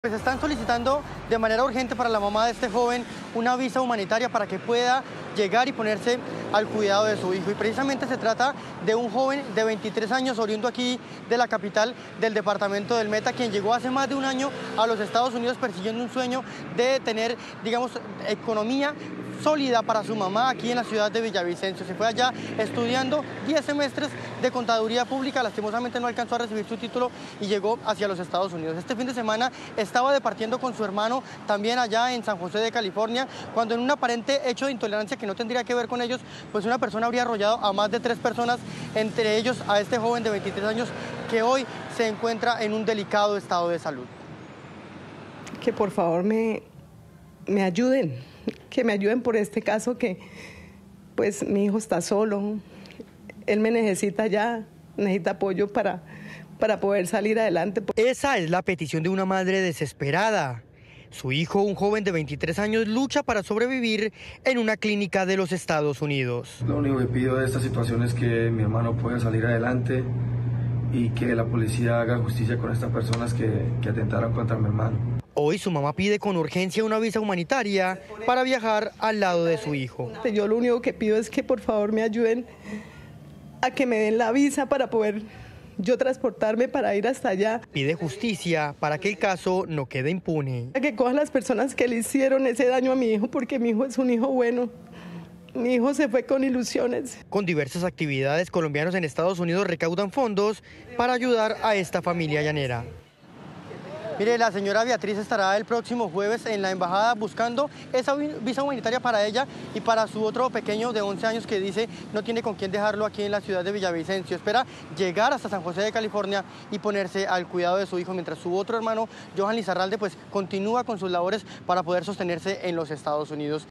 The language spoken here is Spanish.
Pues están solicitando de manera urgente para la mamá de este joven una visa humanitaria para que pueda llegar y ponerse al cuidado de su hijo. Y precisamente se trata de un joven de 23 años, oriundo aquí de la capital del departamento del Meta, quien llegó hace más de un año a los Estados Unidos persiguiendo un sueño de tener, digamos, economía sólida para su mamá aquí en la ciudad de Villavicencio. Se fue allá estudiando 10 semestres de contaduría pública, lastimosamente no alcanzó a recibir su título y llegó hacia los Estados Unidos. Este fin de semana estaba departiendo con su hermano también allá en San José de California, cuando en un aparente hecho de intolerancia que no tendría que ver con ellos, pues una persona habría arrollado a más de 3 personas, entre ellos a este joven de 23 años que hoy se encuentra en un delicado estado de salud. Que por favor me ayuden, que me ayuden por este caso, que pues mi hijo está solo, él me necesita ya, necesita apoyo para poder salir adelante. Esa es la petición de una madre desesperada. Su hijo, un joven de 23 años, lucha para sobrevivir en una clínica de los Estados Unidos. Lo único que pido de esta situación es que mi hermano pueda salir adelante y que la policía haga justicia con estas personas que atentaron contra mi hermano. Hoy su mamá pide con urgencia una visa humanitaria para viajar al lado de su hijo. Yo lo único que pido es que por favor me ayuden a que me den la visa para poder yo transportarme para ir hasta allá. Pide justicia para que el caso no quede impune. A que cojan las personas que le hicieron ese daño a mi hijo, porque mi hijo es un hijo bueno. Mi hijo se fue con ilusiones. Con diversas actividades, colombianos en Estados Unidos recaudan fondos para ayudar a esta familia llanera. Mire, la señora Beatriz estará el próximo jueves en la embajada buscando esa visa humanitaria para ella y para su otro pequeño de 11 años que dice no tiene con quién dejarlo aquí en la ciudad de Villavicencio. Espera llegar hasta San José de California y ponerse al cuidado de su hijo, mientras su otro hermano, Johan Lizarralde, pues continúa con sus labores para poder sostenerse en los Estados Unidos.